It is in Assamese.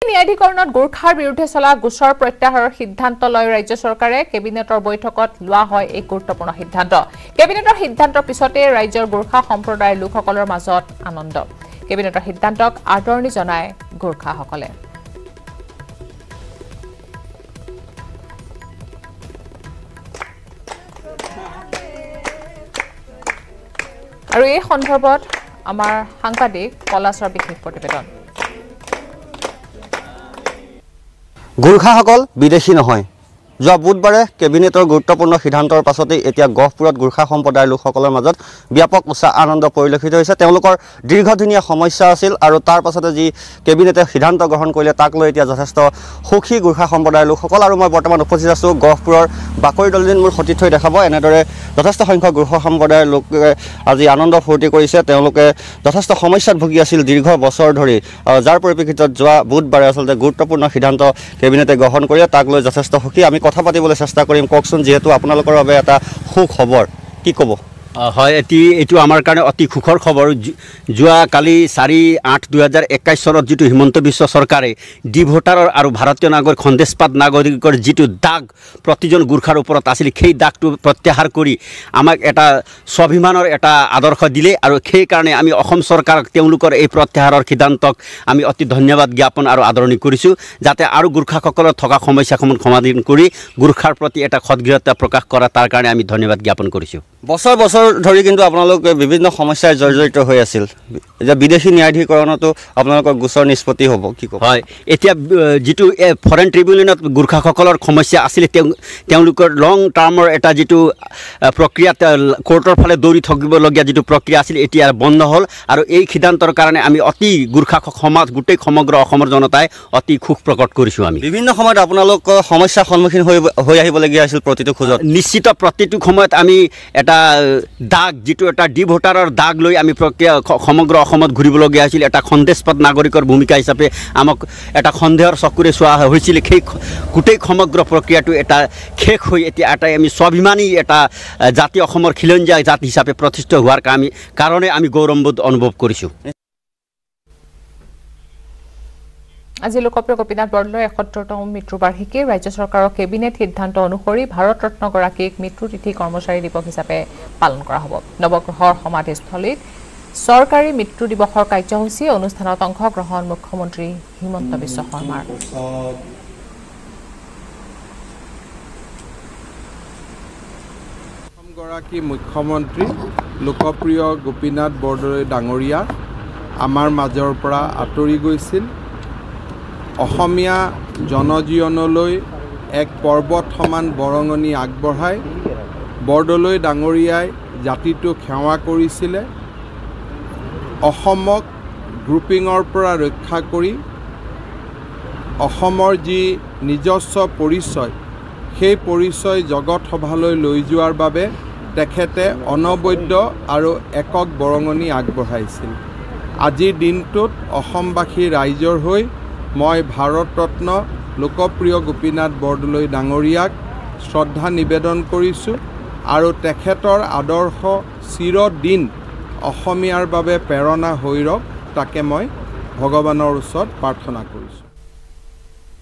ন্যায়াধিকৰণত গোৰ্খাৰ বিৰুদ্ধে চলা গোচৰ প্ৰত্যাহাৰৰ সিদ্ধান্ত লয় ৰাজ্য চৰকাৰে কেবিনেটৰ বৈঠকত লোৱা হয় এক গুৰুত্বপূৰ্ণ সিদ্ধান্ত কেবিনেটৰ সিদ্ধান্তৰ পিছতে ৰাজ্যৰ গোৰ্খা সম্প্ৰদায়ৰ লোকসকলৰ মাজত আনন্দ কেবিনেটৰ সিদ্ধান্তক আদৰণি জনায় গোৰ্খাসকলে আৰু এই সন্দৰ্ভত আমাৰ সাংবাদিক পলাশৰ বিশেষ প্ৰতিবেদন গোৰ্খাসকল বিদেশী নহয় যোৱা বুধবাৰে কেবিনেটৰ গুৰুত্বপূৰ্ণ সিদ্ধান্তৰ পাছতে এতিয়া গহপুৰত গোৰ্খা সম্প্ৰদায়ৰ লোকসকলৰ মাজত ব্যাপক উৎসাহ আনন্দ পৰিলক্ষিত হৈছে তেওঁলোকৰ দীৰ্ঘদিনীয়া সমস্যা আছিল আৰু তাৰ পাছতে যি কেবিনেটে সিদ্ধান্ত গ্ৰহণ কৰিলে তাক লৈ এতিয়া যথেষ্ট সুখী গোৰ্খা সম্প্ৰদায়ৰ লোকসকল আৰু মই বৰ্তমান উপস্থিত আছোঁ গহপুৰৰ বাকৰি দলদিন মোৰ সতীৰ্থ হৈ দেখাব এনেদৰে যথেষ্ট সংখ্যক গোৰ্খা সম্প্ৰদায়ৰ লোকে আজি আনন্দ ফূৰ্তি কৰিছে তেওঁলোকে যথেষ্ট সমস্যাত ভুগি আছিল দীৰ্ঘ বছৰ ধৰি যাৰ পৰিপ্ৰেক্ষিতত যোৱা বুধবাৰে আচলতে গুৰুত্বপূৰ্ণ সিদ্ধান্ত কেবিনেটে গ্ৰহণ কৰিলে তাক লৈ যথেষ্ট সুখী আমি কথা পাতিবলৈ চেষ্টা কৰিম কওকচোন যেহেতু আপোনালোকৰ বাবে এটা সুখবৰ কি ক'ব হয় এইটো আমাৰ কাৰণে অতি সুখৰ খবৰ যোৱা কালি 4/8/2021 চনত যেটো হিমন্ত বিশ্ব চৰকাৰে ডি ভোটাৰৰ আৰু ভাৰতীয় নাগৰিক খন্দেশপাত নাগৰিকৰ যেটো দাগ প্ৰতিজন গোৰ্খাৰ ওপৰত আছিল সেই দাগটো প্ৰত্যাহাৰ কৰি আমাক এটা স্বাভিমানৰ এটা আদৰ্শ দিলে আৰু সেই কাৰণে আমি অসম চৰকাৰক তেওঁলোকৰ এই প্ৰত্যাহাৰৰ সিদ্ধান্তক আমি অতি ধন্যবাদ জ্ঞাপন আৰু আদৰণি কৰিছো যাতে আৰু গোৰ্খাসকলৰ থকা সমস্যাসমূহ সমাধান কৰি গোৰ্খাৰ প্ৰতি এটা সদগৃহতা প্ৰকাশ কৰা তাৰ কাৰণে আমি ধন্যবাদ জ্ঞাপন কৰিছো বছৰ বছৰ ধৰি কিন্তু আপোনালোকে বিভিন্ন সমস্যাৰ জৰ্জৰিত হৈ আছিল এতিয়া বিদেশী ন্যায়াধিকৰণতো আপোনালোকৰ গোচৰ নিষ্পত্তি হ'ব কি ক'ব হয় এতিয়া যেটো ফৰেন ট্ৰিবিউনেলত গোৰ্খাসকলৰ সমস্যা আছিল তেওঁলোকৰ লং টাৰ্মৰ এটা যেটো প্ৰক্ৰিয়া কোৰ্টৰ ফালে দৌৰি থাকিবলগীয়া যেটো প্ৰক্ৰিয়া আছিল এতিয়া বন্ধ হ'ল আৰু এই সিদ্ধান্তৰ কাৰণে আমি অতি গোৰ্খা সমাজ গোটেই সমগ্ৰ অসমৰ জনতাই অতি সুখ প্ৰকট কৰিছো আমি বিভিন্ন সময়ত আপোনালোক সমস্যাৰ সন্মুখীন হৈ আহিবলগীয়া আছিল প্ৰতিটো খোজত নিশ্চিত প্ৰতিটো সময়ত আমি এটা দাগ যেটো এটা ডি ভোটাৰৰ দাগ লৈ আমি প্ৰক্ৰিয়া সমগ্ৰ অসমত ঘূৰিবলগীয়া আছিল এটা খন্দেশপাত নাগৰিকৰ ভূমিকা হিচাপে আমাক এটা সন্দেহৰ চকুৰে চোৱা হৈছিল সেই গোটেই সমগ্ৰ প্ৰক্ৰিয়াটো এটা শেষ হৈ এতিয়া এটা আমি স্বাভিমানী এটা জাতি অসমৰ খিলঞ্জীয়া জাতি হিচাপে প্ৰতিষ্ঠিত হোৱাৰ কাৰণে আমি গৌৰৱবোধ অনুভৱ কৰিছোঁ আজি লোকপ্ৰিয় গোপীনাথ বৰদলৈৰ ৭১তম মৃত্যুবাৰ্ষিকী ৰাজ্য চৰকাৰৰ কেবিনেট সিদ্ধান্ত অনুসৰি ভাৰত ৰত্নগৰাকীক মৃত্যু তিথি কৰ্মচাৰী দিৱস হিচাপে পালন কৰা হ'ব নৱগ্ৰহৰ সমাধিস্থলীত চৰকাৰী মৃত্যু দিৱসৰ কাৰ্যসূচী অনুষ্ঠানত অংশগ্ৰহণ মুখ্যমন্ত্ৰী হিমন্ত বিশ্ব শৰ্মাৰ অসমগৰাকী মুখ্যমন্ত্ৰী লোকপ্ৰিয় গোপীনাথ বৰদলৈ ডাঙৰীয়া আমাৰ মাজৰ পৰা আঁতৰি গৈছিল অসমীয়া জনজীৱনলৈ এক পৰ্বত সমান বৰঙণি আগবঢ়াই বৰদলৈ ডাঙৰীয়াই জাতিটোক সেৱা কৰিছিলে অসমক গ্ৰুপিঙৰ পৰা ৰক্ষা কৰি অসমৰ যি নিজস্ব পৰিচয় সেই পৰিচয় জগত সভালৈ লৈ যোৱাৰ বাবে তেখেতে অনবদ্য আৰু একক বৰঙণি আগবঢ়াইছিল আজিৰ দিনটোত অসমবাসী ৰাইজৰ হৈ মই ভাৰত ৰত্ন লোকপ্ৰিয় গোপীনাথ বৰদলৈ ডাঙৰীয়াক শ্ৰদ্ধা নিবেদন কৰিছোঁ আৰু তেখেতৰ আদৰ্শ চিৰদিন অসমীয়াৰ বাবে প্ৰেৰণা হৈ ৰওক তাকে মই ভগৱানৰ ওচৰত প্ৰাৰ্থনা কৰিছোঁ